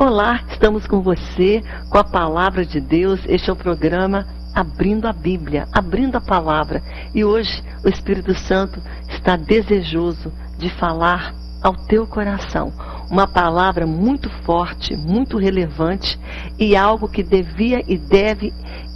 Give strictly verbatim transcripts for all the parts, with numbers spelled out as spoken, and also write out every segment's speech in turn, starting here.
Olá, estamos com você, com a Palavra de Deus. Este é o programa Abrindo a Bíblia, Abrindo a Palavra. E hoje o Espírito Santo está desejoso de falar ao teu coração. Uma palavra muito forte, muito relevante e algo que devia e deve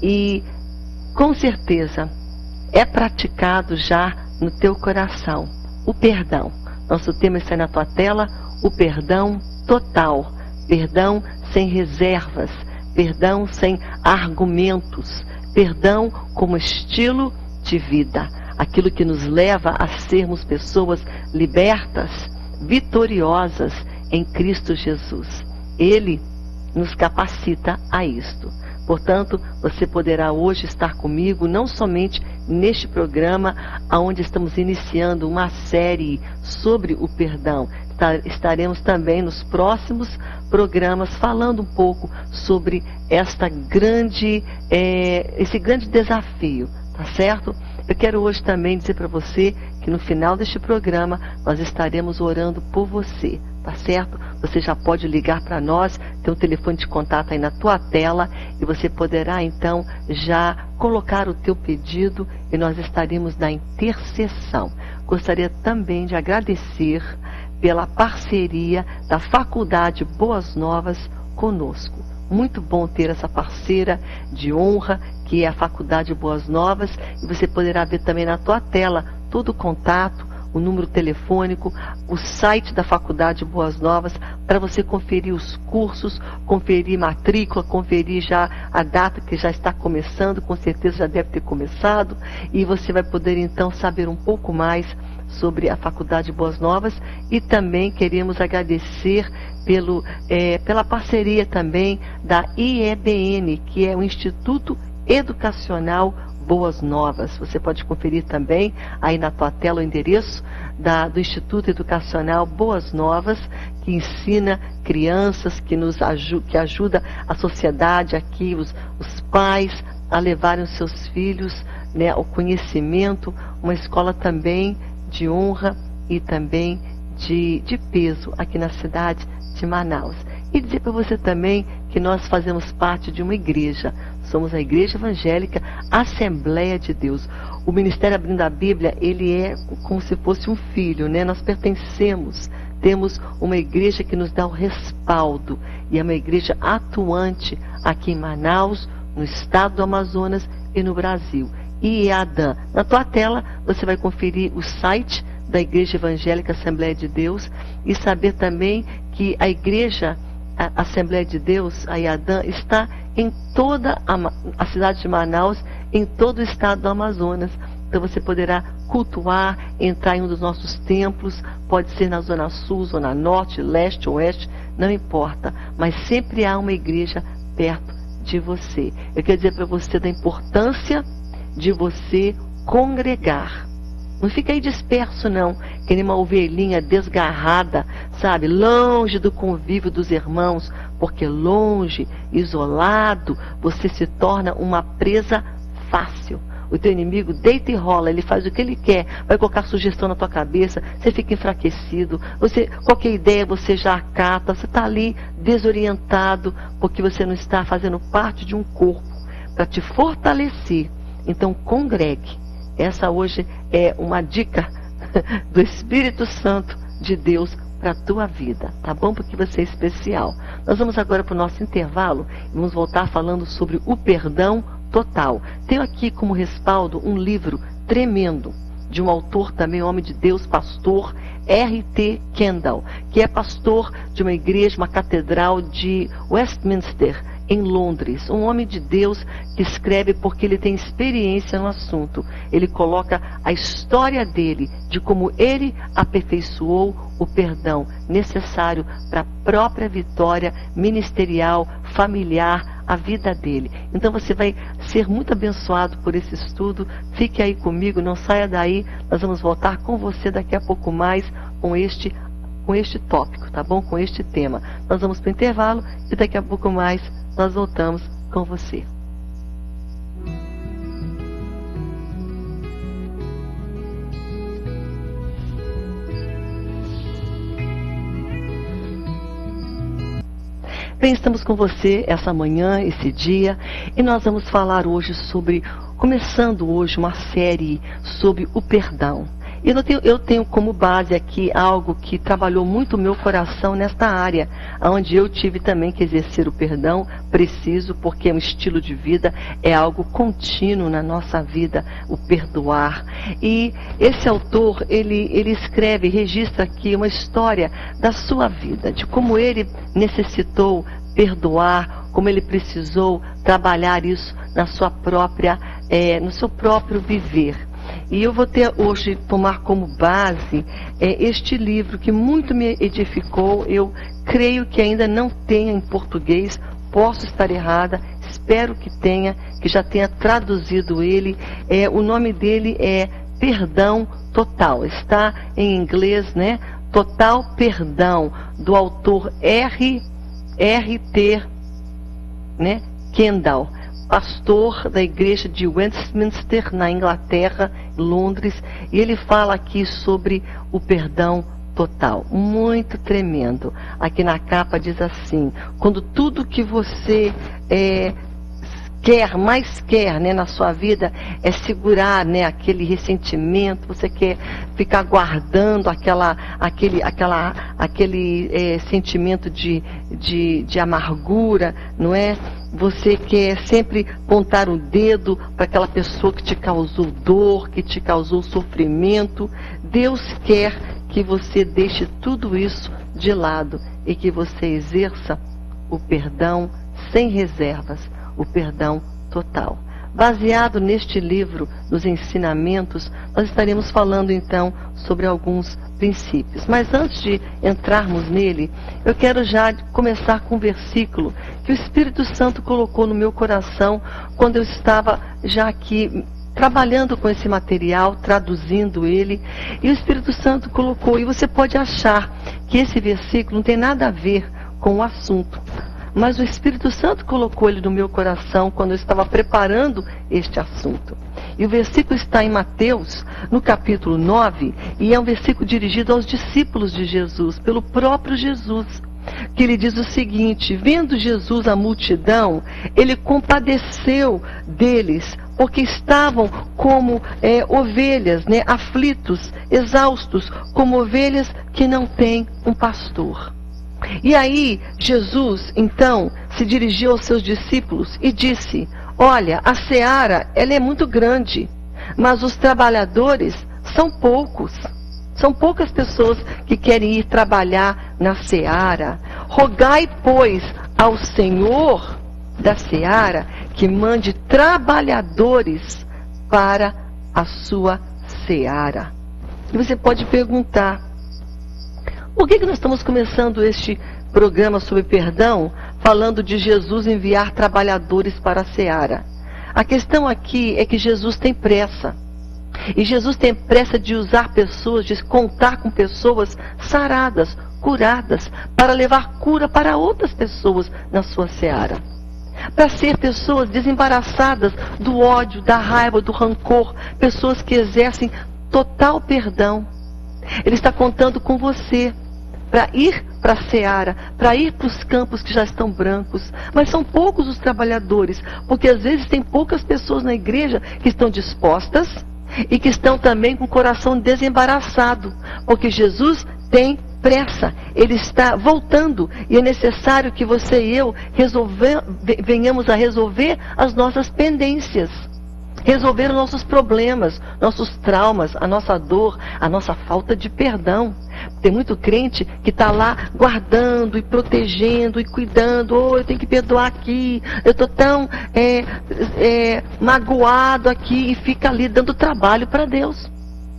e com certeza é praticado já no teu coração. O perdão. Nosso tema está na tua tela, o perdão total. Perdão sem reservas, perdão sem argumentos, perdão como estilo de vida. Aquilo que nos leva a sermos pessoas libertas, vitoriosas em Cristo Jesus. Ele nos capacita a isto. Portanto, você poderá hoje estar comigo, não somente neste programa, onde estamos iniciando uma série sobre o perdão. Estaremos também nos próximos programas falando um pouco sobre esta grande, é, esse grande desafio, tá certo? Eu quero hoje também dizer para você que no final deste programa nós estaremos orando por você, tá certo? Você já pode ligar para nós, tem um telefone de contato aí na tua tela e você poderá então já colocar o teu pedido e nós estaremos na intercessão. Gostaria também de agradecer pela parceria da Faculdade Boas Novas conosco. Muito bom ter essa parceira de honra, que é a Faculdade Boas Novas, e você poderá ver também na tua tela todo o contato, o número telefônico, o site da Faculdade Boas Novas, para você conferir os cursos, conferir matrícula, conferir já a data que já está começando, com certeza já deve ter começado, e você vai poder então saber um pouco mais sobre a Faculdade Boas Novas. E também queremos agradecer pelo, é, pela parceria também da I E B N, que é o Instituto Educacional Boas Novas. Você pode conferir também aí na tua tela o endereço da, do Instituto Educacional Boas Novas, que ensina crianças, que nos aju que ajuda a sociedade aqui, os, os pais, a levarem os seus filhos, né, ao conhecimento. Uma escola também de honra e também de, de peso aqui na cidade de Manaus. E dizer para você também que nós fazemos parte de uma igreja. Somos a Igreja Evangélica Assembleia de Deus. O Ministério Abrindo a Bíblia, ele é como se fosse um filho, né? Nós pertencemos, temos uma igreja que nos dá o respaldo. E é uma igreja atuante aqui em Manaus, no estado do Amazonas e no Brasil. I E A D A. Na tua tela você vai conferir o site da Igreja Evangélica Assembleia de Deus e saber também que a Igreja a Assembleia de Deus, a I E A D A, está em toda a, a cidade de Manaus, em todo o estado do Amazonas. Então você poderá cultuar, entrar em um dos nossos templos, pode ser na Zona Sul, Zona Norte, Leste, Oeste, não importa, mas sempre há uma igreja perto de você. Eu quero dizer para você da importância de você congregar. Não fica aí disperso não, que nem uma ovelhinha desgarrada, sabe, longe do convívio dos irmãos, porque longe, isolado, você se torna uma presa fácil. O teu inimigo deita e rola, ele faz o que ele quer, vai colocar sugestão na tua cabeça, você fica enfraquecido, você, qualquer ideia você já acata, você está ali desorientado, porque você não está fazendo parte de um corpo para te fortalecer. Então congregue. Essa hoje é uma dica do Espírito Santo de Deus para a tua vida, tá bom? Porque você é especial. Nós vamos agora para o nosso intervalo e vamos voltar falando sobre o perdão total. Tenho aqui como respaldo um livro tremendo de um autor também, homem de Deus, pastor R T Kendall, que é pastor de uma igreja, uma catedral de Westminster, em Londres. Um homem de Deus que escreve porque ele tem experiência no assunto. Ele coloca a história dele, de como ele aperfeiçoou o perdão necessário para a própria vitória ministerial, familiar, a vida dele. Então você vai ser muito abençoado por esse estudo. Fique aí comigo, não saia daí. Nós vamos voltar com você daqui a pouco mais com este com este tópico, tá bom? Com este tema. Nós vamos para o intervalo e daqui a pouco mais nós voltamos com você. Bem, estamos com você essa manhã, esse dia, e nós vamos falar hoje sobre, começando hoje uma série sobre o perdão. E eu tenho, eu tenho como base aqui algo que trabalhou muito o meu coração nesta área, onde eu tive também que exercer o perdão preciso, porque é um estilo de vida, é algo contínuo na nossa vida, o perdoar. E esse autor, ele, ele escreve, registra aqui uma história da sua vida, de como ele necessitou perdoar, como ele precisou trabalhar isso na sua própria, é, no seu próprio viver. E eu vou ter hoje tomar como base é, este livro que muito me edificou. Eu creio que ainda não tenha em português, posso estar errada, espero que tenha, que já tenha traduzido ele. É, o nome dele é Perdão Total, está em inglês, né? Total Perdão, do autor R. R T né? Kendall, pastor da igreja de Westminster, na Inglaterra, Londres, e ele fala aqui sobre o perdão total, muito tremendo. Aqui na capa diz assim: quando tudo que você é, quer, mais quer, né, na sua vida, é segurar, né, aquele ressentimento, você quer ficar guardando aquela, aquele, aquela, aquele é, sentimento de, de, de amargura, não é? Você quer sempre apontar o dedo para aquela pessoa que te causou dor, que te causou sofrimento. Deus quer que você deixe tudo isso de lado e que você exerça o perdão sem reservas, o perdão total. Baseado neste livro, nos ensinamentos, nós estaremos falando então sobre alguns princípios. Mas antes de entrarmos nele, eu quero já começar com um versículo que o Espírito Santo colocou no meu coração quando eu estava já aqui trabalhando com esse material, traduzindo ele, e o Espírito Santo colocou, e você pode achar que esse versículo não tem nada a ver com o assunto, mas o Espírito Santo colocou ele no meu coração quando eu estava preparando este assunto. E o versículo está em Mateus, no capítulo nove, e é um versículo dirigido aos discípulos de Jesus, pelo próprio Jesus, que ele diz o seguinte: vendo Jesus a multidão, ele compadeceu deles, porque estavam como é, ovelhas, né, aflitos, exaustos, como ovelhas que não têm um pastor. E aí, Jesus, então, se dirigiu aos seus discípulos e disse: olha, a seara, ela é muito grande, mas os trabalhadores são poucos. São poucas pessoas que querem ir trabalhar na seara. Rogai, pois, ao Senhor da seara que mande trabalhadores para a sua seara. E você pode perguntar: por que que nós estamos começando este programa sobre perdão, falando de Jesus enviar trabalhadores para a seara? A questão aqui é que Jesus tem pressa. E Jesus tem pressa de usar pessoas, de contar com pessoas saradas, curadas, para levar cura para outras pessoas na sua seara. Para ser pessoas desembaraçadas do ódio, da raiva, do rancor, pessoas que exercem total perdão. Ele está contando com você para ir para a seara, para ir para os campos que já estão brancos. Mas são poucos os trabalhadores, porque às vezes tem poucas pessoas na igreja que estão dispostas e que estão também com o coração desembaraçado, porque Jesus tem pressa, ele está voltando, e é necessário que você e eu resolver, venhamos a resolver as nossas pendências, resolver os nossos problemas, nossos traumas, a nossa dor, a nossa falta de perdão. Tem muito crente que está lá guardando e protegendo e cuidando. Oh, eu tenho que perdoar aqui, eu estou tão é, é, magoado aqui, e fica ali dando trabalho para Deus.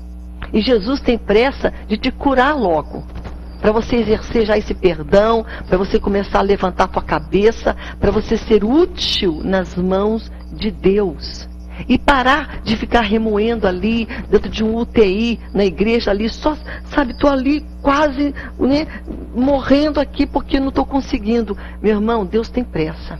E Jesus tem pressa de te curar logo, para você exercer já esse perdão, para você começar a levantar a tua cabeça, para você ser útil nas mãos de Deus. E parar de ficar remoendo ali, dentro de um U T I, na igreja ali, só, sabe, estou ali quase, né, morrendo aqui porque não estou conseguindo. Meu irmão, Deus tem pressa.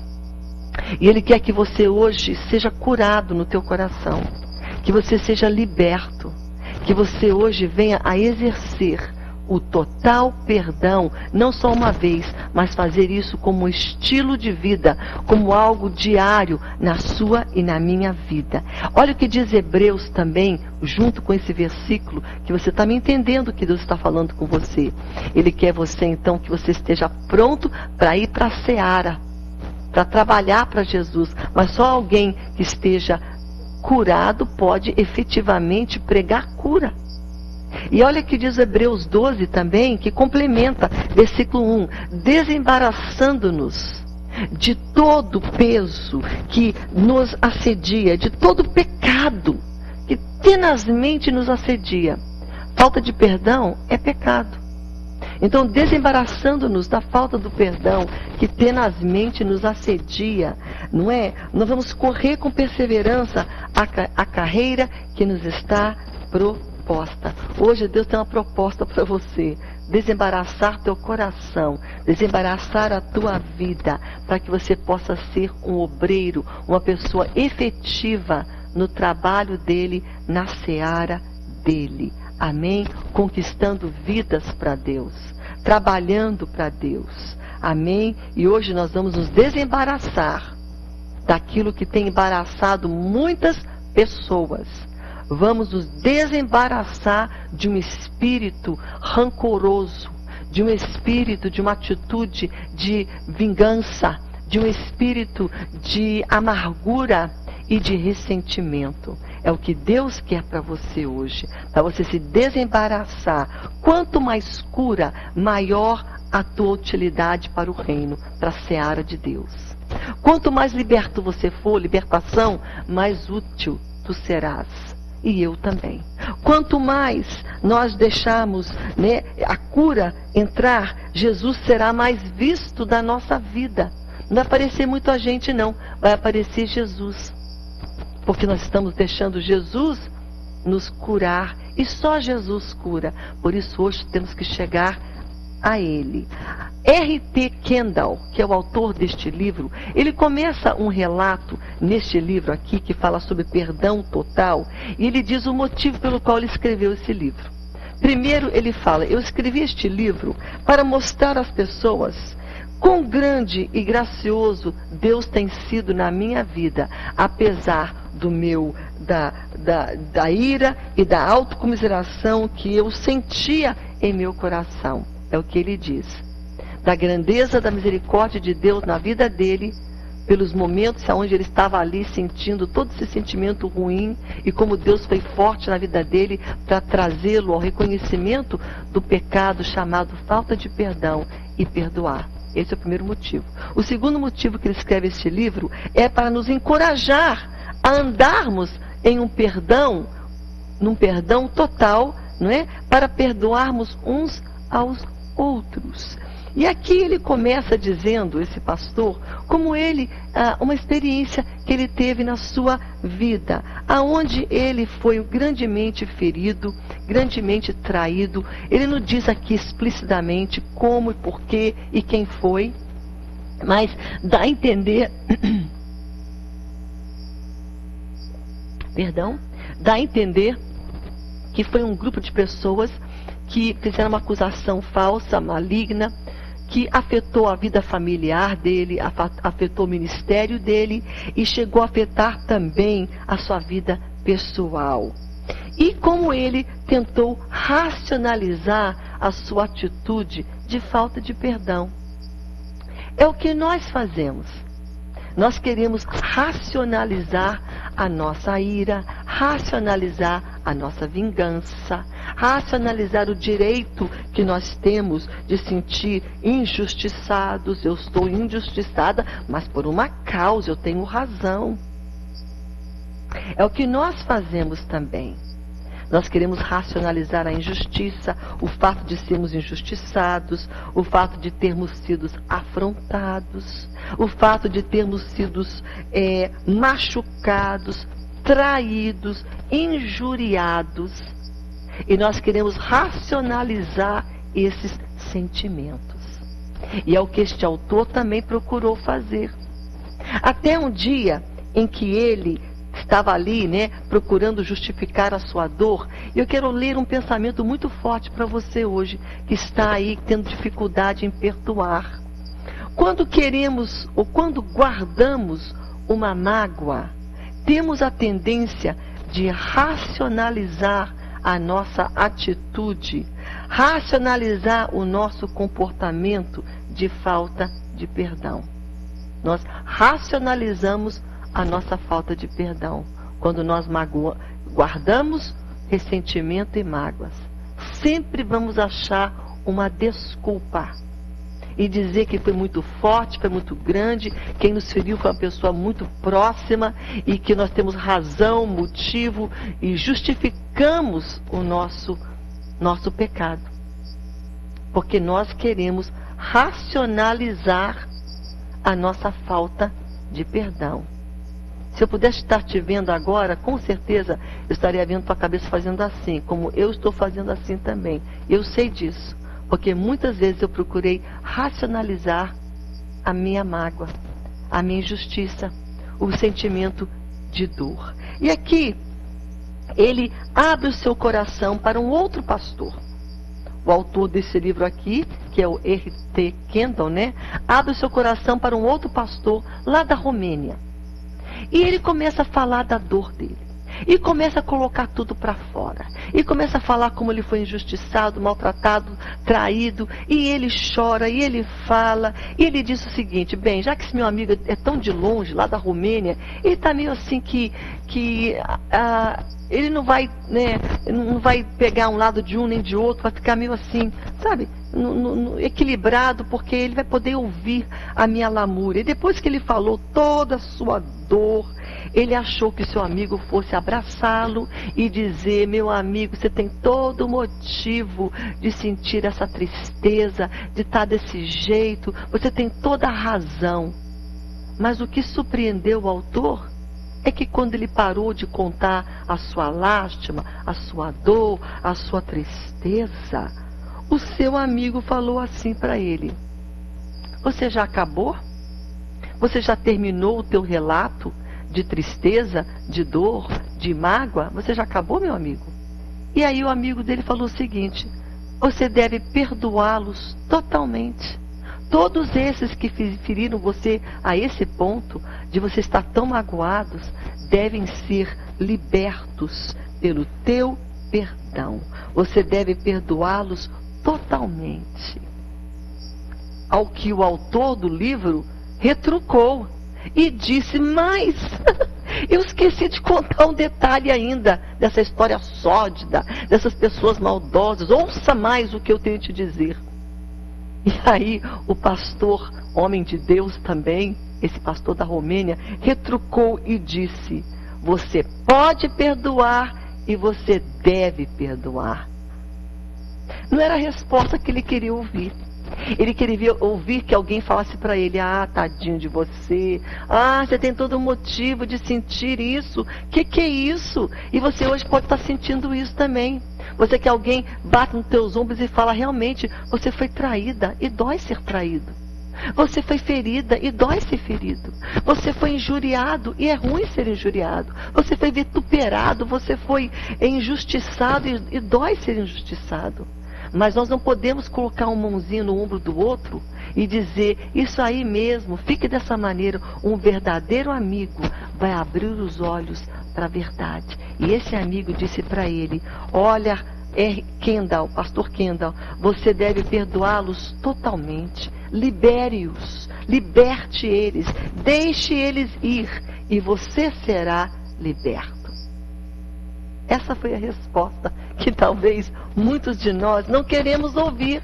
E Ele quer que você hoje seja curado no teu coração, que você seja liberto, que você hoje venha a exercer o total perdão, não só uma vez, mas fazer isso como um estilo de vida, como algo diário na sua e na minha vida. Olha o que diz Hebreus também, junto com esse versículo, que você está me entendendo que Deus está falando com você. Ele quer você, então, que você esteja pronto para ir para a seara, para trabalhar para Jesus, mas só alguém que esteja curado pode efetivamente pregar cura. E olha que diz Hebreus doze também, que complementa, versículo um, desembaraçando-nos de todo peso que nos assedia, de todo pecado que tenazmente nos assedia. Falta de perdão é pecado. Então, desembaraçando-nos da falta do perdão que tenazmente nos assedia, não é? Nós vamos correr com perseverança a, a carreira que nos está proposta. Hoje Deus tem uma proposta para você. Desembaraçar teu coração, desembaraçar a tua vida, para que você possa ser um obreiro, uma pessoa efetiva no trabalho dele, na seara dele. Amém? Conquistando vidas para Deus, trabalhando para Deus. Amém? E hoje nós vamos nos desembaraçar daquilo que tem embaraçado muitas pessoas. Vamos nos desembaraçar de um espírito rancoroso, de um espírito, de uma atitude de vingança, de um espírito de amargura e de ressentimento. É o que Deus quer para você hoje, para você se desembaraçar. Quanto mais cura, maior a tua utilidade para o reino, para a seara de Deus. Quanto mais liberto você for, libertação, mais útil tu serás. E eu também. Quanto mais nós deixarmos, né, a cura entrar, Jesus será mais visto da nossa vida. Não vai aparecer muito a gente, não. Vai aparecer Jesus. Porque nós estamos deixando Jesus nos curar. E só Jesus cura. Por isso hoje temos que chegar a Ele. R T Kendall, que é o autor deste livro, ele começa um relato neste livro aqui, que fala sobre perdão total, e ele diz o motivo pelo qual ele escreveu esse livro. Primeiro ele fala, eu escrevi este livro para mostrar às pessoas quão grande e gracioso Deus tem sido na minha vida, apesar do meu, da, da, da ira e da autocomiseração que eu sentia em meu coração. É o que ele diz. Da grandeza da misericórdia de Deus na vida dele, pelos momentos onde ele estava ali sentindo todo esse sentimento ruim, e como Deus foi forte na vida dele para trazê-lo ao reconhecimento do pecado chamado falta de perdão e perdoar. Esse é o primeiro motivo. O segundo motivo que ele escreve este livro é para nos encorajar a andarmos em um perdão, num perdão total, não é? Para perdoarmos uns aos outros. E aqui ele começa dizendo, esse pastor, como ele, ah, uma experiência que ele teve na sua vida, aonde ele foi grandemente ferido, grandemente traído. Ele não diz aqui explicitamente como e porquê e quem foi, mas dá a entender, perdão, dá a entender que foi um grupo de pessoas que fizeram uma acusação falsa, maligna, que afetou a vida familiar dele, afetou o ministério dele e chegou a afetar também a sua vida pessoal. E como ele tentou racionalizar a sua atitude de falta de perdão. É o que nós fazemos. Nós queremos racionalizar a nossa ira, racionalizar a nossa vingança, racionalizar o direito que nós temos de sentir injustiçados. Eu estou injustiçada, mas por uma causa, eu tenho razão. É o que nós fazemos também. Nós queremos racionalizar a injustiça, o fato de sermos injustiçados, o fato de termos sido afrontados, o fato de termos sido é, machucados, traídos, injuriados. E nós queremos racionalizar esses sentimentos. E é o que este autor também procurou fazer. Até um dia em que ele estava ali, né, procurando justificar a sua dor. E eu quero ler um pensamento muito forte para você hoje, que está aí tendo dificuldade em perdoar. Quando queremos ou quando guardamos uma mágoa, temos a tendência de racionalizar a nossa atitude, racionalizar o nosso comportamento de falta de perdão. Nós racionalizamos a nossa falta de perdão quando nós magoa, guardamos ressentimento e mágoas. Sempre vamos achar uma desculpa e dizer que foi muito forte, foi muito grande, quem nos feriu foi uma pessoa muito próxima e que nós temos razão, motivo e justificamos o nosso, nosso pecado. Porque nós queremos racionalizar a nossa falta de perdão. Se eu pudesse estar te vendo agora, com certeza eu estaria vendo tua cabeça fazendo assim, como eu estou fazendo assim também. Eu sei disso. Porque muitas vezes eu procurei racionalizar a minha mágoa, a minha injustiça, o sentimento de dor. E aqui, ele abre o seu coração para um outro pastor. O autor desse livro aqui, que é o R T Kendall, né? Abre o seu coração para um outro pastor lá da Romênia. E ele começa a falar da dor dele. E começa a colocar tudo para fora. E começa a falar como ele foi injustiçado, maltratado, traído. E ele chora, e ele fala. E ele diz o seguinte: bem, já que esse meu amigo é tão de longe, lá da Romênia, ele está meio assim que, que ah, ele não vai, né, não vai pegar um lado de um nem de outro, vai ficar meio assim, sabe, no, no, equilibrado, porque ele vai poder ouvir a minha lamúria. E depois que ele falou toda a sua dor, ele achou que seu amigo fosse abraçá-lo e dizer: meu amigo, você tem todo motivo de sentir essa tristeza, de estar desse jeito, você tem toda a razão. Mas o que surpreendeu o autor é que quando ele parou de contar a sua lástima, a sua dor, a sua tristeza, o seu amigo falou assim para ele: você já acabou? Você já terminou o teu relato de tristeza, de dor, de mágoa? Você já acabou, meu amigo? E aí o amigo dele falou o seguinte: você deve perdoá-los totalmente. Todos esses que feriram você a esse ponto de você estar tão magoados, devem ser libertos pelo teu perdão. Você deve perdoá-los totalmente. Ao que o autor do livro retrucou e disse: mas eu esqueci de contar um detalhe ainda dessa história sórdida, dessas pessoas maldosas. Ouça mais o que eu tenho a te dizer. E aí o pastor, homem de Deus também, esse pastor da Romênia, retrucou e disse: você pode perdoar e você deve perdoar. Não era a resposta que ele queria ouvir. Ele queria ouvir que alguém falasse para ele: ah, tadinho de você, ah, você tem todo motivo de sentir isso, que que é isso? E você hoje pode estar sentindo isso também. Você quer alguém bate nos teus ombros e fala: realmente, você foi traída e dói ser traído. Você foi ferida e dói ser ferido. Você foi injuriado e é ruim ser injuriado. Você foi vituperado, você foi injustiçado e, e dói ser injustiçado. Mas nós não podemos colocar uma mãozinha no ombro do outro e dizer: isso aí mesmo, fique dessa maneira. Um verdadeiro amigo vai abrir os olhos para a verdade. E esse amigo disse para ele: olha, é Kendall, pastor Kendall, você deve perdoá-los totalmente. Libere-os, liberte eles, deixe eles ir e você será liberto. Essa foi a resposta que talvez muitos de nós não queremos ouvir.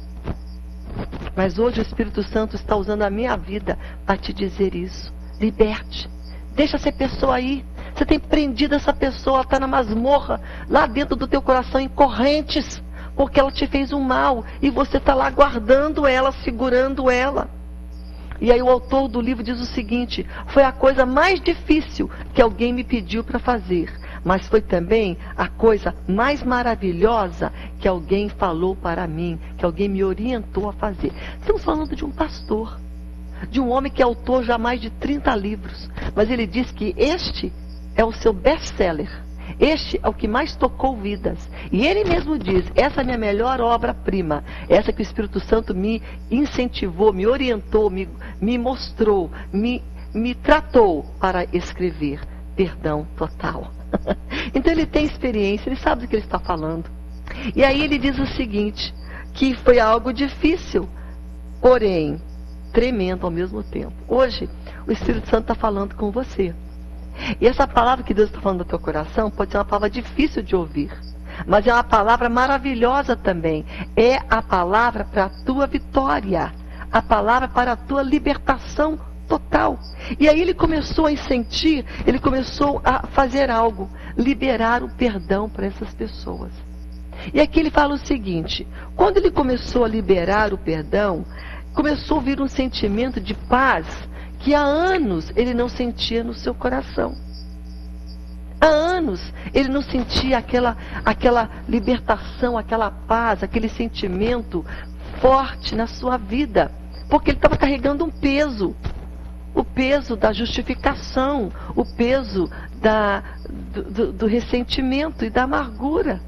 Mas hoje o Espírito Santo está usando a minha vida para te dizer isso. Liberte. Deixa essa pessoa aí. Você tem prendido essa pessoa, ela está na masmorra, lá dentro do teu coração, em correntes, porque ela te fez um mal e você está lá guardando ela, segurando ela. E aí o autor do livro diz o seguinte: foi a coisa mais difícil que alguém me pediu para fazer, mas foi também a coisa mais maravilhosa que alguém falou para mim, que alguém me orientou a fazer. Estamos falando de um pastor, de um homem que é autor já mais de trinta livros, mas ele diz que este é o seu best-seller. Este é o que mais tocou vidas. E ele mesmo diz, essa é a minha melhor obra-prima. Essa que o Espírito Santo me incentivou, me orientou, me, me mostrou, me, me tratou para escrever. Perdão total. Então ele tem experiência, ele sabe do que ele está falando. E aí ele diz o seguinte, que foi algo difícil, porém tremendo ao mesmo tempo. Hoje, o Espírito Santo está falando com você. E essa palavra que Deus está falando no teu coração pode ser uma palavra difícil de ouvir, mas é uma palavra maravilhosa também. É a palavra para a tua vitória, a palavra para a tua libertação total. E aí ele começou a sentir, ele começou a fazer algo, liberar o perdão para essas pessoas. E aqui ele fala o seguinte, quando ele começou a liberar o perdão, começou a vir um sentimento de paz que há anos ele não sentia no seu coração. Há anos ele não sentia aquela, aquela libertação, aquela paz, aquele sentimento forte na sua vida. Porque ele estava carregando um peso. O peso da justificação, o peso da, do, do, do ressentimento e da amargura.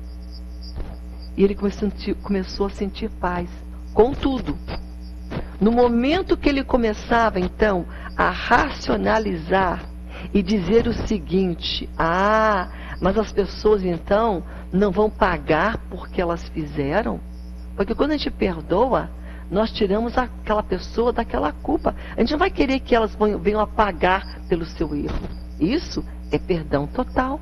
E ele começou a sentir, começou a sentir paz. Contudo, no momento que ele começava, então, a racionalizar e dizer o seguinte, ah, mas as pessoas, então, não vão pagar porque elas fizeram? Porque quando a gente perdoa, nós tiramos aquela pessoa daquela culpa. A gente não vai querer que elas venham a pagar pelo seu erro. Isso é perdão total.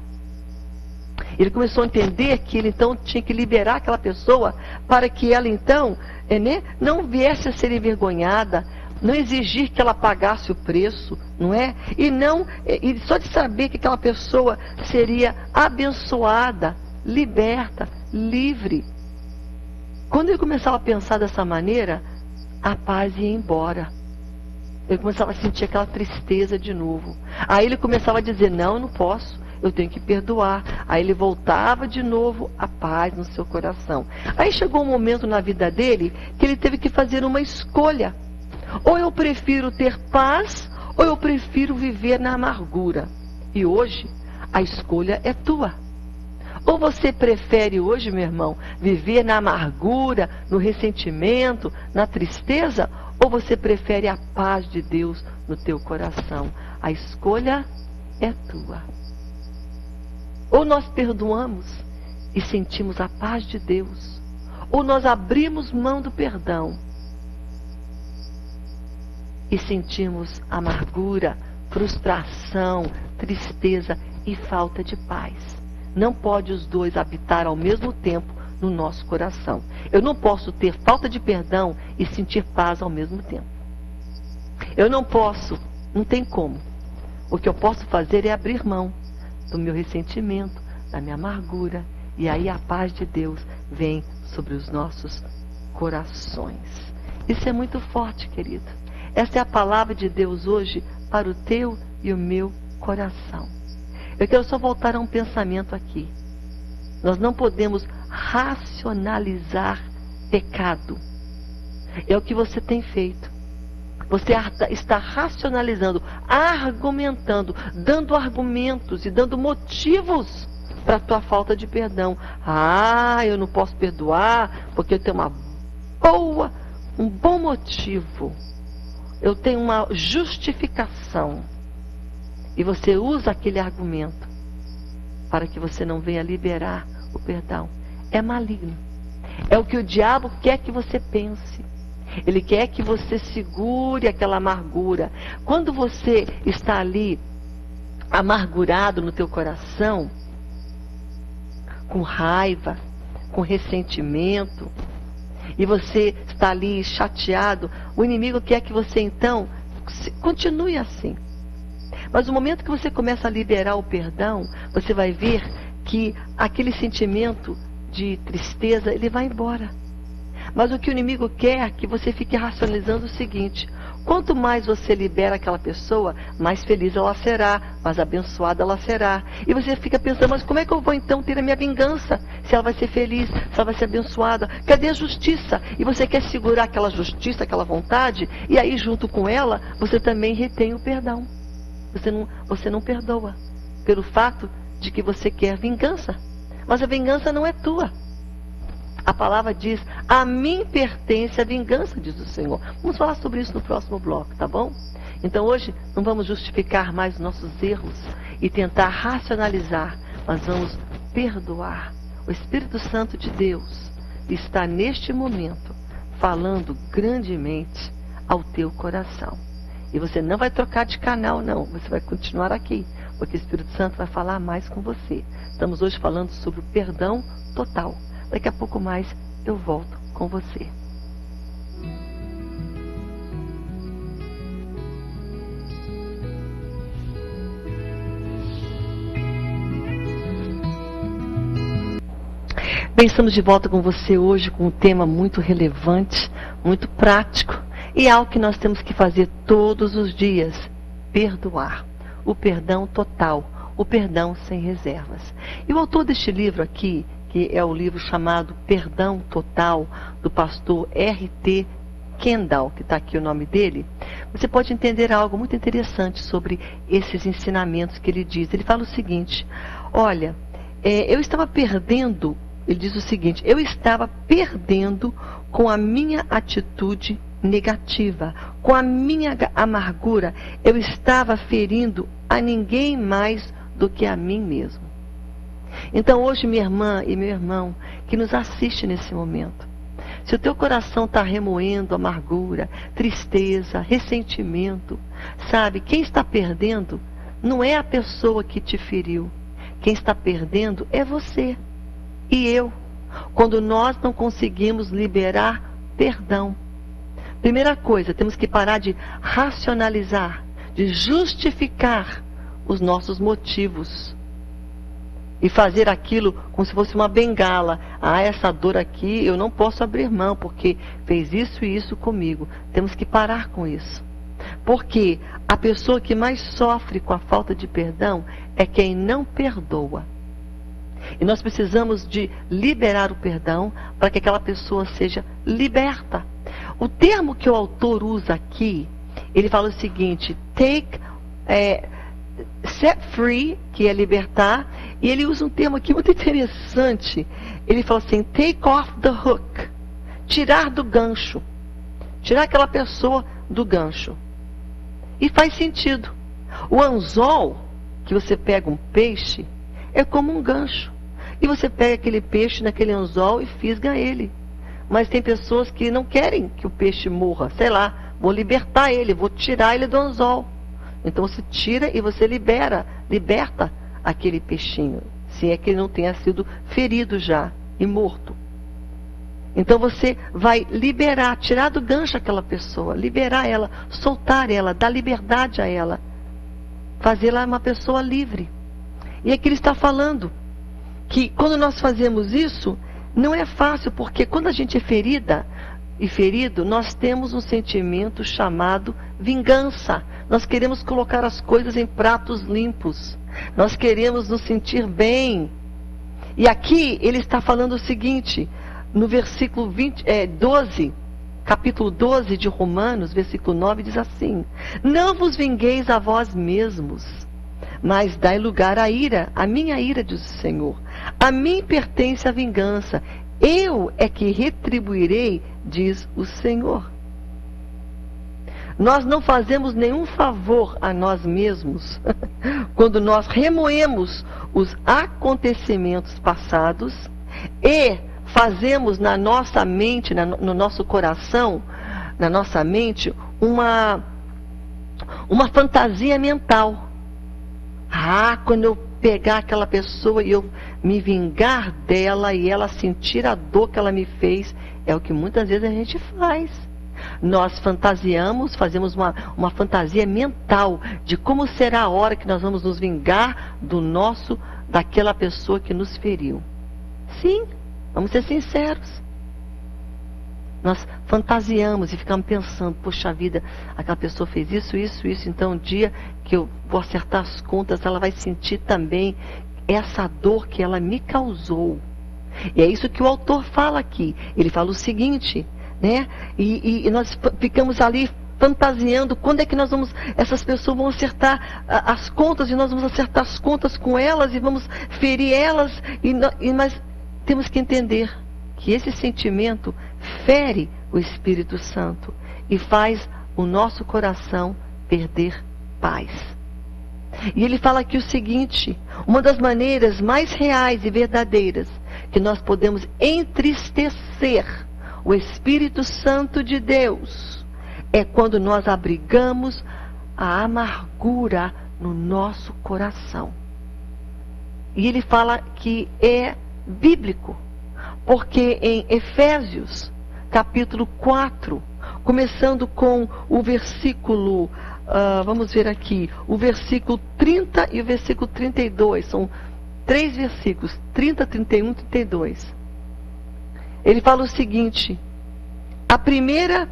Ele começou a entender que ele então tinha que liberar aquela pessoa para que ela então é, né, não viesse a ser envergonhada, não exigir que ela pagasse o preço, não é? E não, e só de saber que aquela pessoa seria abençoada, liberta, livre. Quando ele começava a pensar dessa maneira, a paz ia embora. Ele começava a sentir aquela tristeza de novo. Aí ele começava a dizer, não, eu não posso. Eu tenho que perdoar. Aí ele voltava de novo a paz no seu coração. Aí chegou um momento na vida dele que ele teve que fazer uma escolha. Ou eu prefiro ter paz, ou eu prefiro viver na amargura. E hoje, a escolha é tua. Ou você prefere hoje, meu irmão, viver na amargura, no ressentimento, na tristeza, ou você prefere a paz de Deus no teu coração? A escolha é tua. Ou nós perdoamos e sentimos a paz de Deus, ou nós abrimos mão do perdão e sentimos amargura, frustração, tristeza e falta de paz. Não pode os dois habitar ao mesmo tempo no nosso coração. Eu não posso ter falta de perdão e sentir paz ao mesmo tempo. Eu não posso, não tem como. O que eu posso fazer é abrir mão do meu ressentimento, da minha amargura, e aí a paz de Deus vem sobre os nossos corações. Isso é muito forte, querido. Essa é a palavra de Deus hoje para o teu e o meu coração. Eu quero só voltar a um pensamento aqui. Nós não podemos racionalizar pecado. É o que você tem feito. Você está racionalizando, argumentando, dando argumentos e dando motivos para a tua falta de perdão. Ah, eu não posso perdoar porque eu tenho uma boa, um bom motivo. Eu tenho uma justificação. E você usa aquele argumento para que você não venha liberar o perdão. É maligno. É o que o diabo quer que você pense. Ele quer que você segure aquela amargura. Quando você está ali amargurado no teu coração, com raiva, com ressentimento, e você está ali chateado, o inimigo quer que você então continue assim. Mas no momento que você começa a liberar o perdão, você vai ver que aquele sentimento de tristeza, ele vai embora. Mas o que o inimigo quer é que você fique racionalizando o seguinte: quanto mais você libera aquela pessoa, mais feliz ela será, mais abençoada ela será. E você fica pensando, mas como é que eu vou então ter a minha vingança? Se ela vai ser feliz, se ela vai ser abençoada. Cadê a justiça? E você quer segurar aquela justiça, aquela vontade, e aí junto com ela, você também retém o perdão. Você não, você não perdoa. pelo fato de que você quer vingança. Mas a vingança não é tua. A palavra diz, a mim pertence a vingança, diz o Senhor. Vamos falar sobre isso no próximo bloco, tá bom? Então hoje não vamos justificar mais os nossos erros e tentar racionalizar, mas vamos perdoar. O Espírito Santo de Deus está neste momento falando grandemente ao teu coração. E você não vai trocar de canal, não. Você vai continuar aqui, porque o Espírito Santo vai falar mais com você. Estamos hoje falando sobre o perdão total. Daqui a pouco mais eu volto com você. Bem, estamos de volta com você hoje com um tema muito relevante, muito prático e algo que nós temos que fazer todos os dias, perdoar. O perdão total, o perdão sem reservas. E o autor deste livro aqui, que é o livro chamado Perdão Total, do pastor R T Kendall, que está aqui o nome dele, você pode entender algo muito interessante sobre esses ensinamentos que ele diz. Ele fala o seguinte, olha, é, eu estava perdendo, ele diz o seguinte, eu estava perdendo com a minha atitude negativa, com a minha amargura, eu estava ferindo a ninguém mais do que a mim mesmo. Então hoje, minha irmã e meu irmão, que nos assiste nesse momento, se o teu coração está remoendo amargura, tristeza, ressentimento, sabe, quem está perdendo não é a pessoa que te feriu, quem está perdendo é você e eu, quando nós não conseguimos liberar perdão. Primeira coisa, temos que parar de racionalizar, de justificar os nossos motivos e fazer aquilo como se fosse uma bengala. Ah, essa dor aqui eu não posso abrir mão porque fez isso e isso comigo. Temos que parar com isso. Porque a pessoa que mais sofre com a falta de perdão é quem não perdoa. E nós precisamos de liberar o perdão para que aquela pessoa seja liberta. O termo que o autor usa aqui, ele fala o seguinte, take, é, set free, que é libertar, e ele usa um termo aqui muito interessante. Ele fala assim, take off the hook, tirar do gancho, tirar aquela pessoa do gancho. E faz sentido. O anzol, que você pega um peixe, é como um gancho. E você pega aquele peixe naquele anzol e fisga ele. Mas tem pessoas que não querem que o peixe morra. Sei lá, vou libertar ele, vou tirar ele do anzol. Então você tira e você libera, liberta aquele peixinho. Se é que ele não tenha sido ferido já e morto. Então você vai liberar, tirar do gancho aquela pessoa, liberar ela, soltar ela, dar liberdade a ela. Fazê-la uma pessoa livre. E aqui ele está falando que quando nós fazemos isso, não é fácil, porque quando a gente é ferida e ferido, nós temos um sentimento chamado vingança. Nós queremos colocar as coisas em pratos limpos. Nós queremos nos sentir bem. E aqui ele está falando o seguinte, no versículo vinte, é, doze, capítulo doze de Romanos, versículo nove, diz assim, não vos vingueis a vós mesmos, mas dai lugar à ira, a minha ira, diz o Senhor. A mim pertence a vingança, eu é que retribuirei, diz o Senhor. Nós não fazemos nenhum favor a nós mesmos quando nós remoemos os acontecimentos passados e fazemos na nossa mente, na, no nosso coração, na nossa mente, uma, uma fantasia mental. Ah, quando eu pegar aquela pessoa e eu me vingar dela e ela sentir a dor que ela me fez, é o que muitas vezes a gente faz. Nós fantasiamos, fazemos uma, uma fantasia mental de como será a hora que nós vamos nos vingar do nosso, daquela pessoa que nos feriu. Sim, vamos ser sinceros. Nós fantasiamos e ficamos pensando, poxa vida, aquela pessoa fez isso, isso, isso, então um dia que eu vou acertar as contas, ela vai sentir também essa dor que ela me causou. E é isso que o autor fala aqui. Ele fala o seguinte, né? E, e, e nós ficamos ali fantasiando quando é que nós vamos, essas pessoas vão acertar as contas, e nós vamos acertar as contas com elas e vamos ferir elas, e, e, mas temos que entender que esse sentimento fere o Espírito Santo e faz o nosso coração perder paz. E ele fala aqui o seguinte: uma das maneiras mais reais e verdadeiras que nós podemos entristecer o Espírito Santo de Deus é quando nós abrigamos a amargura no nosso coração. E ele fala que é bíblico, porque em Efésios, capítulo quatro, começando com o versículo, uh, vamos ver aqui, o versículo trinta e o versículo trinta e dois, são três versículos, trinta, trinta e um e trinta e dois. Ele fala o seguinte: a primeira,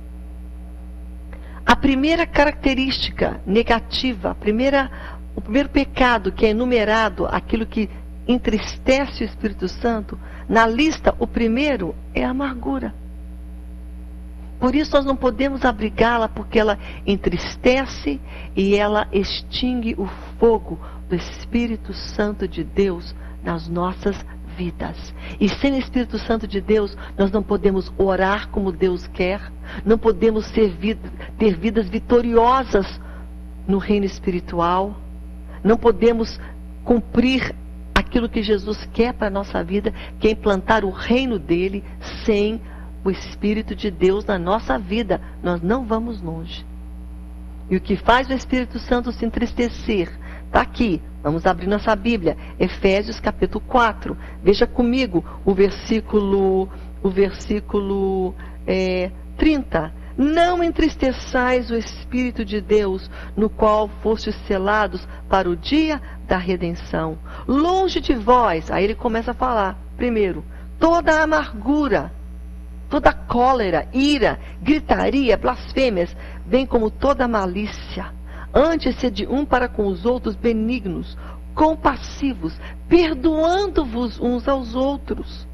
a primeira característica negativa, a primeira, o primeiro pecado que é enumerado, aquilo que entristece o Espírito Santo, na lista, o primeiro é a amargura. Por isso nós não podemos abrigá-la, porque ela entristece e ela extingue o fogo do Espírito Santo de Deus nas nossas vidas. E sem o Espírito Santo de Deus, nós não podemos orar como Deus quer, não podemos ser vida, ter vidas vitoriosas no reino espiritual, não podemos cumprir aquilo que Jesus quer para a nossa vida, que é implantar o reino dele. Sem o Espírito de Deus na nossa vida, nós não vamos longe. E o que faz o Espírito Santo se entristecer está aqui. Vamos abrir nossa Bíblia, Efésios capítulo quatro. Veja comigo o versículo, o versículo é, trinta. Não entristeçais o Espírito de Deus, no qual fostes selados para o dia da redenção. Longe de vós, aí ele começa a falar, primeiro, toda a amargura, toda a cólera, ira, gritaria, blasfêmias, bem como toda a malícia. Antes sede um para com os outros benignos, compassivos, perdoando-vos uns aos outros,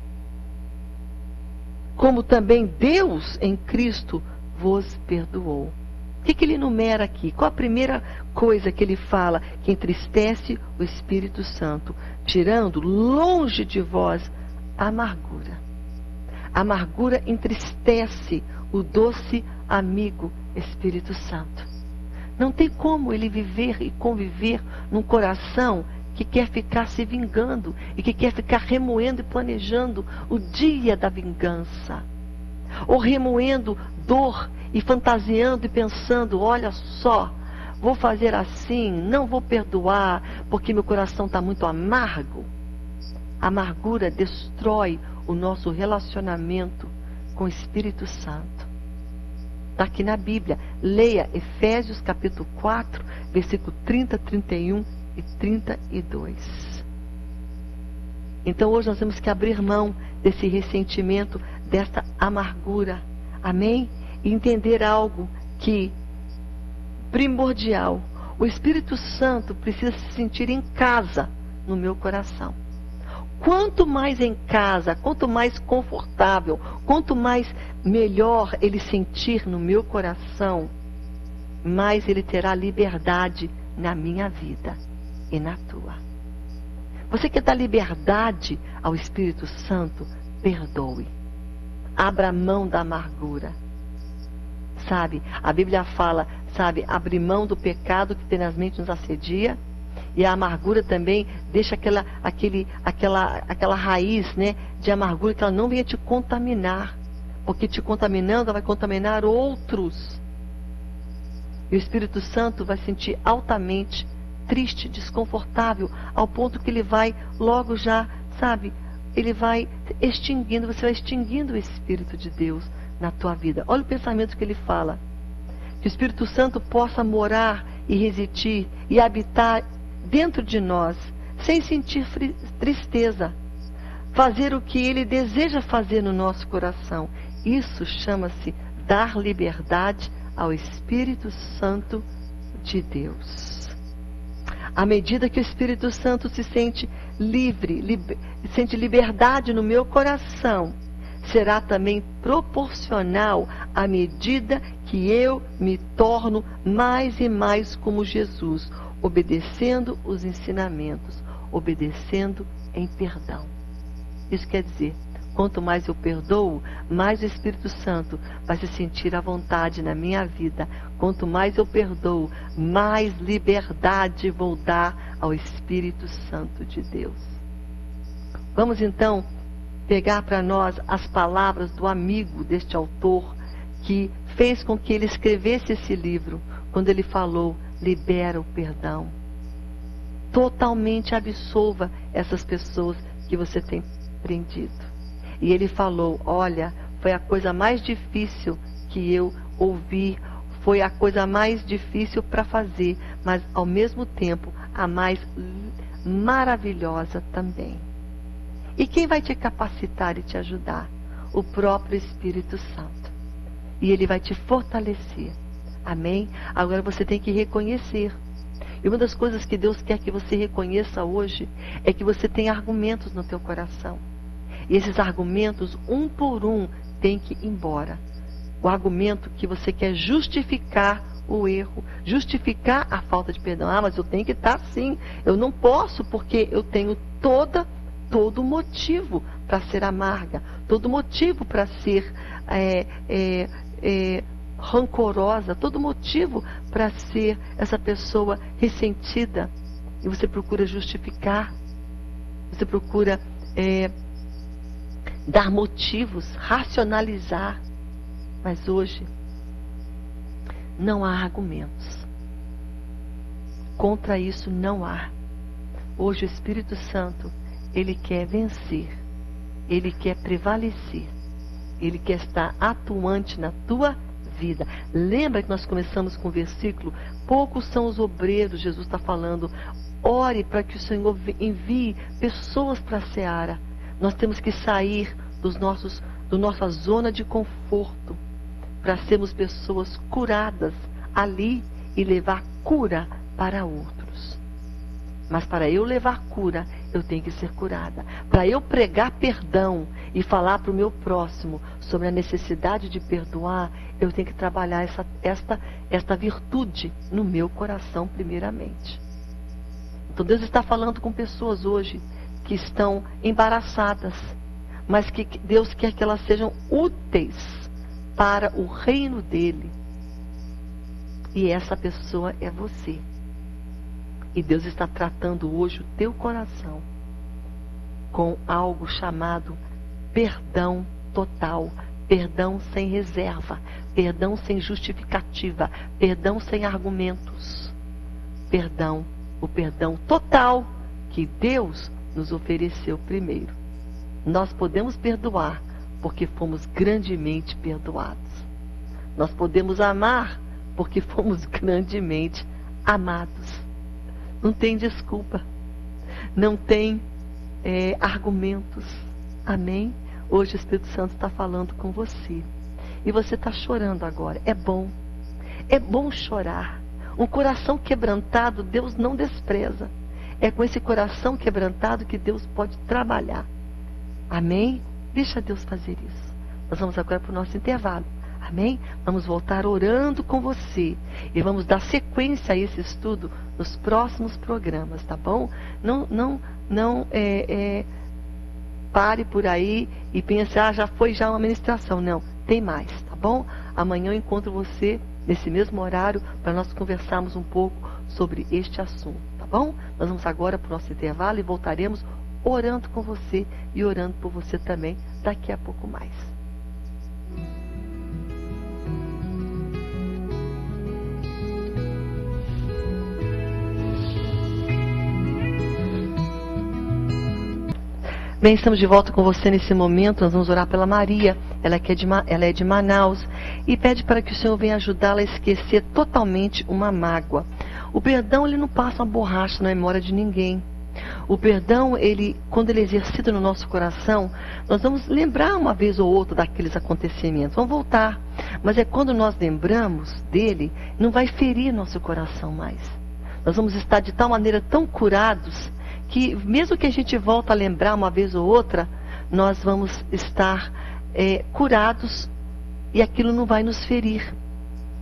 como também Deus em Cristo vos perdoou. O que, que ele enumera aqui? Qual a primeira coisa que ele fala que entristece o Espírito Santo? Tirando longe de vós a amargura. A amargura entristece o doce amigo Espírito Santo. Não tem como ele viver e conviver num coração que quer ficar se vingando e que quer ficar remoendo e planejando o dia da vingança. Ou remoendo dor e fantasiando e pensando, olha só, vou fazer assim, não vou perdoar porque meu coração está muito amargo. A amargura destrói o nosso relacionamento com o Espírito Santo. Está aqui na Bíblia. Leia Efésios capítulo quatro, versículo trinta, trinta e um e trinta e dois. Então hoje nós temos que abrir mão desse ressentimento, desta amargura. Amém? E entender algo que, primordial, o Espírito Santo precisa se sentir em casa no meu coração. Quanto mais em casa, quanto mais confortável, quanto mais melhor ele sentir no meu coração, mais ele terá liberdade na minha vida e na tua. Você quer dar liberdade ao Espírito Santo? Perdoe. Abra mão da amargura. Sabe, a Bíblia fala, sabe, abrir mão do pecado que tenazmente nos assedia. E a amargura também deixa aquela, aquele, aquela, aquela raiz, né, de amargura, que ela não venha te contaminar. Porque te contaminando, ela vai contaminar outros. E o Espírito Santo vai se sentir altamente triste, desconfortável, ao ponto que ele vai logo já, sabe, ele vai extinguindo, você vai extinguindo o Espírito de Deus na tua vida. Olha o pensamento que ele fala. Que o Espírito Santo possa morar e residir e habitar dentro de nós, sem sentir tristeza. Fazer o que ele deseja fazer no nosso coração. Isso chama-se dar liberdade ao Espírito Santo de Deus. À medida que o Espírito Santo se sente livre, liber, sente liberdade no meu coração, será também proporcional à medida que eu me torno mais e mais como Jesus, obedecendo os ensinamentos, obedecendo em perdão. Isso quer dizer, quanto mais eu perdoo, mais o Espírito Santo vai se sentir à vontade na minha vida. Quanto mais eu perdoo, mais liberdade vou dar ao Espírito Santo de Deus. Vamos então pegar para nós as palavras do amigo deste autor que fez com que ele escrevesse esse livro, quando ele falou: libera o perdão. Totalmente absolva essas pessoas que você tem prendido. E ele falou: olha, foi a coisa mais difícil que eu ouvi, foi a coisa mais difícil para fazer, mas ao mesmo tempo a mais maravilhosa também. E quem vai te capacitar e te ajudar? O próprio Espírito Santo. E ele vai te fortalecer. Amém? Agora você tem que reconhecer. E uma das coisas que Deus quer que você reconheça hoje é que você tem argumentos no teu coração. E esses argumentos, um por um, tem que ir embora. O argumento que você quer justificar o erro, justificar a falta de perdão. Ah, mas eu tenho que estar assim. Eu não posso porque eu tenho toda, todo motivo para ser amarga, todo motivo para ser é, é, é, rancorosa, todo motivo para ser essa pessoa ressentida. E você procura justificar, você procura é, dar motivos, racionalizar. Mas hoje não há argumentos. Contra isso não há. Hoje o Espírito Santo, ele quer vencer, ele quer prevalecer, ele quer estar atuante na tua vida. Lembra que nós começamos com o versículo: poucos são os obreiros, Jesus está falando. Ore para que o Senhor envie pessoas para a seara. Nós temos que sair dos nossos, da nossa zona de conforto para sermos pessoas curadas ali e levar cura para outros. Mas para eu levar cura, eu tenho que ser curada. Para eu pregar perdão e falar para o meu próximo sobre a necessidade de perdoar, eu tenho que trabalhar essa, esta, esta virtude no meu coração primeiramente. Então Deus está falando com pessoas hoje que estão embaraçadas, mas que Deus quer que elas sejam úteis para o reino dele. E essa pessoa é você. E Deus está tratando hoje o teu coração com algo chamado perdão total, perdão sem reserva, perdão sem justificativa, perdão sem argumentos. Perdão, o perdão total que Deus nos ofereceu primeiro. Nós podemos perdoar porque fomos grandemente perdoados. Nós podemos amar porque fomos grandemente amados. Não tem desculpa. Não tem é, argumentos. Amém? Hoje o Espírito Santo está falando com você. E você está chorando agora. É bom. É bom chorar. Um coração quebrantado, Deus não despreza. É com esse coração quebrantado que Deus pode trabalhar. Amém? Deixa Deus fazer isso. Nós vamos agora para o nosso intervalo. Amém? Vamos voltar orando com você. E vamos dar sequência a esse estudo nos próximos programas, tá bom? Não, não, não é, é, pare por aí e pense: ah, já foi já uma ministração. Não, tem mais, tá bom? Amanhã eu encontro você nesse mesmo horário para nós conversarmos um pouco sobre este assunto, tá bom? Nós vamos agora para o nosso intervalo e voltaremos orando com você e orando por você também daqui a pouco mais. Bem, estamos de volta com você nesse momento. Nós vamos orar pela Maria. Ela é, de, ela é de Manaus e pede para que o Senhor venha ajudá-la a esquecer totalmente uma mágoa. O perdão, ele não passa uma borracha na memória de ninguém. O perdão, ele, quando ele é exercido no nosso coração, nós vamos lembrar uma vez ou outra daqueles acontecimentos, vamos voltar. Mas é quando nós lembramos dele, não vai ferir nosso coração mais. Nós vamos estar de tal maneira tão curados que mesmo que a gente volta a lembrar uma vez ou outra, nós vamos estar é, curados e aquilo não vai nos ferir.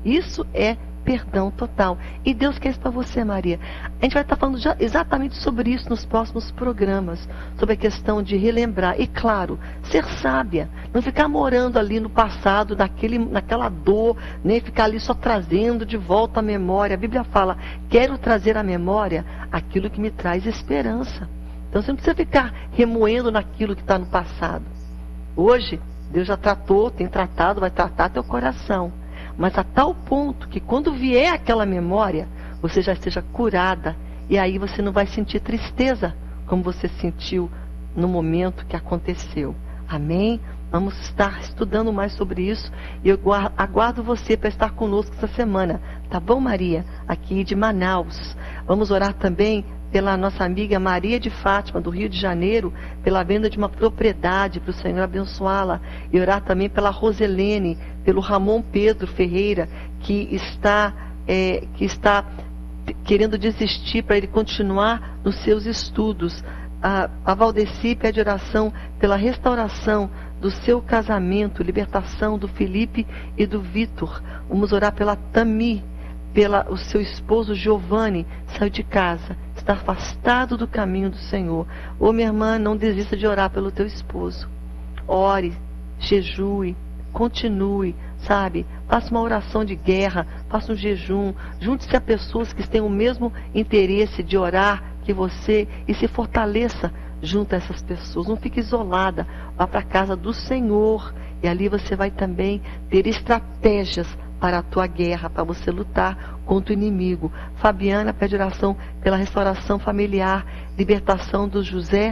Isso é perdão total. E Deus quer isso para você, Maria. A gente vai estar falando já exatamente sobre isso nos próximos programas, sobre a questão de relembrar. E claro, ser sábia, não ficar morando ali no passado, naquele, naquela dor, nem ficar ali só trazendo de volta a memória. A Bíblia fala, quero trazer à memória aquilo que me traz esperança. Então você não precisa ficar remoendo naquilo que está no passado. Hoje, Deus já tratou, tem tratado, vai tratar teu coração. Mas a tal ponto que quando vier aquela memória, você já esteja curada. E aí você não vai sentir tristeza, como você sentiu no momento que aconteceu. Amém? Vamos estar estudando mais sobre isso. E eu aguardo você para estar conosco essa semana. Tá bom, Maria? Aqui de Manaus. Vamos orar também pela nossa amiga Maria de Fátima, do Rio de Janeiro, pela venda de uma propriedade, para o Senhor abençoá-la. E orar também pela Roselene, pelo Ramon Pedro Ferreira, que está, é, que está querendo desistir para ele continuar nos seus estudos. A, a Valdeci pede oração pela restauração do seu casamento, libertação do Felipe e do Vitor. Vamos orar pela Tami, pela o seu esposo Giovanni, saiu de casa, está afastado do caminho do Senhor. Ô minha irmã, não desista de orar pelo teu esposo. Ore, jejue, continue, sabe? Faça uma oração de guerra, faça um jejum, junte-se a pessoas que têm o mesmo interesse de orar que você e se fortaleça junto a essas pessoas. Não fique isolada, vá para a casa do Senhor e ali você vai também ter estratégias para a tua guerra, para você lutar contra o inimigo. Fabiana pede oração pela restauração familiar, libertação do José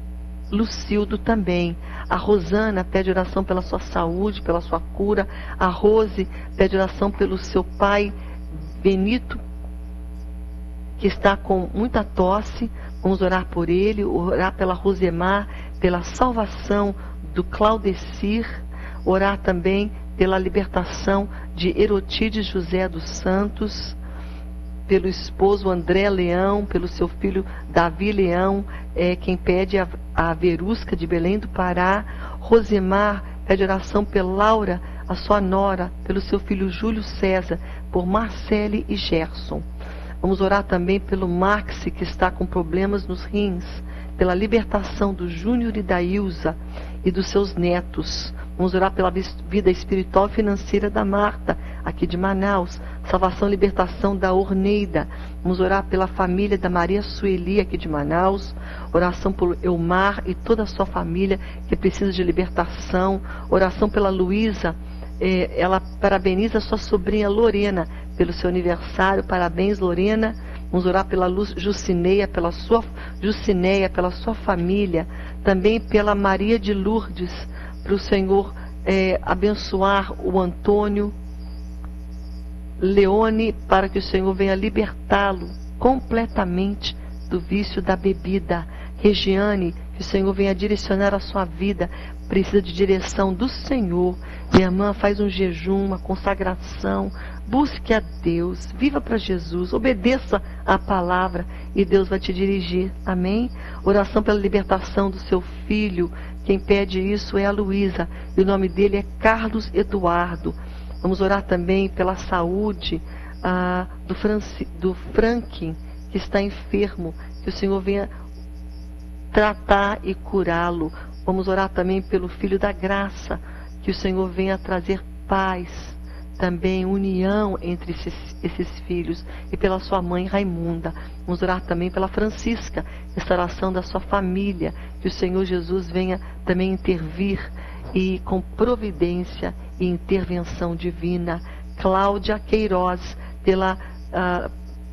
Lucildo também. A Rosana pede oração pela sua saúde, pela sua cura. A Rose pede oração pelo seu pai Benito, que está com muita tosse. Vamos orar por ele, orar pela Rosemar, pela salvação do Claudecir, orar também pela libertação de Erotides José dos Santos, pelo esposo André Leão, pelo seu filho Davi Leão, é, quem pede a, a Verusca de Belém do Pará. Rosemar pede oração pela Laura, a sua nora, pelo seu filho Júlio César, por Marcele e Gerson. Vamos orar também pelo Maxi, que está com problemas nos rins, pela libertação do Júnior e da Ilza e dos seus netos. Vamos orar pela vida espiritual e financeira da Marta, aqui de Manaus. Salvação e libertação da Orneida. Vamos orar pela família da Maria Sueli, aqui de Manaus. Oração por Elmar e toda a sua família que precisa de libertação. Oração pela Luísa. Eh, ela parabeniza a sua sobrinha Lorena pelo seu aniversário. Parabéns, Lorena. Vamos orar pela Lu, Jucineia, pela sua, Jucineia, pela sua família. Também pela Maria de Lourdes, para o Senhor é, abençoar o Antônio Leone, para que o Senhor venha libertá-lo completamente do vício da bebida. Regiane, que o Senhor venha direcionar a sua vida, precisa de direção do Senhor. Minha irmã, faz um jejum, uma consagração, busque a Deus, viva para Jesus, obedeça a palavra e Deus vai te dirigir. Amém? Oração pela libertação do seu filho. Quem pede isso é a Luísa, e o nome dele é Carlos Eduardo. Vamos orar também pela saúde ah, do, Franci, do Franklin, que está enfermo, que o Senhor venha tratar e curá-lo. Vamos orar também pelo filho da Graça, que o Senhor venha trazer paz, também união entre esses, esses filhos, e pela sua mãe Raimunda. Vamos orar também pela Francisca, restauração da sua família, que o Senhor Jesus venha também intervir e com providência e intervenção divina. Cláudia Queiroz, pela uh,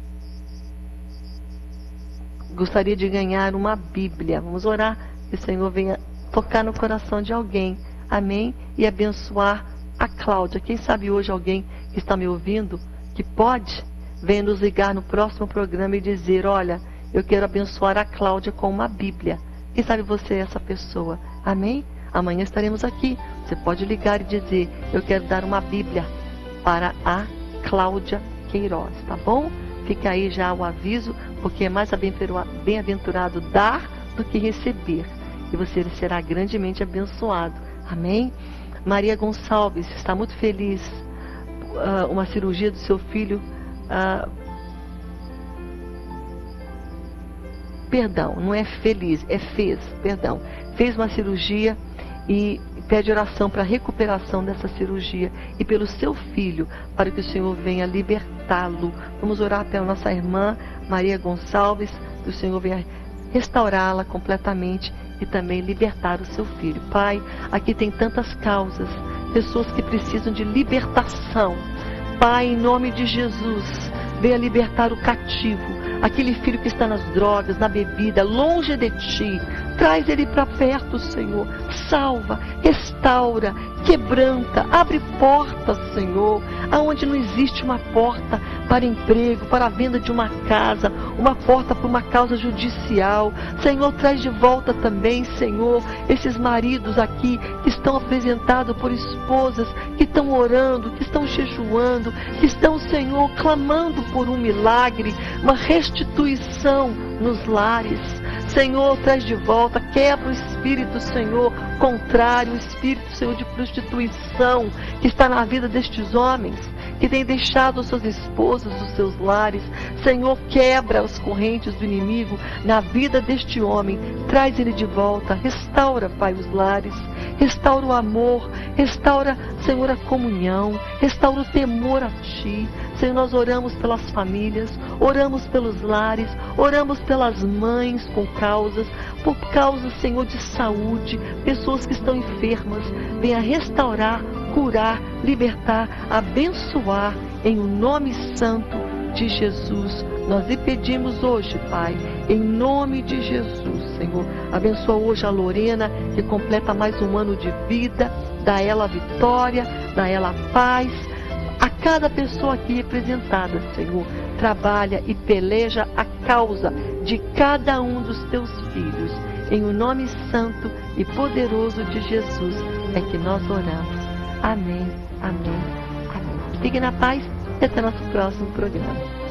gostaria de ganhar uma Bíblia. Vamos orar que o Senhor venha tocar no coração de alguém, amém, e abençoar a Cláudia. Quem sabe hoje alguém que está me ouvindo, que pode, venha nos ligar no próximo programa e dizer, olha, eu quero abençoar a Cláudia com uma Bíblia. Quem sabe você é essa pessoa, amém? Amanhã estaremos aqui, você pode ligar e dizer, eu quero dar uma Bíblia para a Cláudia Queiroz, tá bom? Fica aí já o aviso, porque é mais bem-aventurado dar do que receber, e você será grandemente abençoado, amém? Maria Gonçalves está muito feliz uh, uma cirurgia do seu filho. Uh, perdão, não é feliz, é fez, perdão. Fez uma cirurgia e pede oração para a recuperação dessa cirurgia e pelo seu filho, para que o Senhor venha libertá-lo. Vamos orar pela nossa irmã Maria Gonçalves, que o Senhor venha restaurá-la completamente e também libertar o seu filho. Pai, aqui tem tantas causas, pessoas que precisam de libertação. Pai, em nome de Jesus, venha libertar o cativo, aquele filho que está nas drogas, na bebida, longe de Ti. Traz ele para perto, Senhor. Salva, restaura, quebranta, abre portas, Senhor, aonde não existe uma porta para emprego, para a venda de uma casa, uma porta para uma causa judicial. Senhor, traz de volta também, Senhor, esses maridos aqui que estão apresentados por esposas, que estão orando, que estão jejuando, que estão, Senhor, clamando por um milagre, uma restituição nos lares. Senhor, traz de volta, quebra o espírito, Senhor, contrário, o espírito, Senhor, de prostituição que está na vida destes homens, que têm deixado suas esposas, os seus lares. Senhor, quebra as correntes do inimigo na vida deste homem, traz ele de volta, restaura, Pai, os lares, restaura o amor, restaura, Senhor, a comunhão, restaura o temor a Ti. Senhor, nós oramos pelas famílias, oramos pelos lares, oramos pelas mães com causas, por causas, Senhor, de saúde, pessoas que estão enfermas. Venha restaurar, curar, libertar, abençoar, em o nome santo de Jesus. Nós lhe pedimos hoje, Pai, em nome de Jesus, Senhor. Abençoa hoje a Lorena, que completa mais um ano de vida, dá ela a vitória, dá ela a paz. A cada pessoa aqui representada, Senhor, trabalha e peleja a causa de cada um dos Teus filhos. Em o nome santo e poderoso de Jesus é que nós oramos. Amém, amém, amém. Fique na paz e até nosso próximo programa.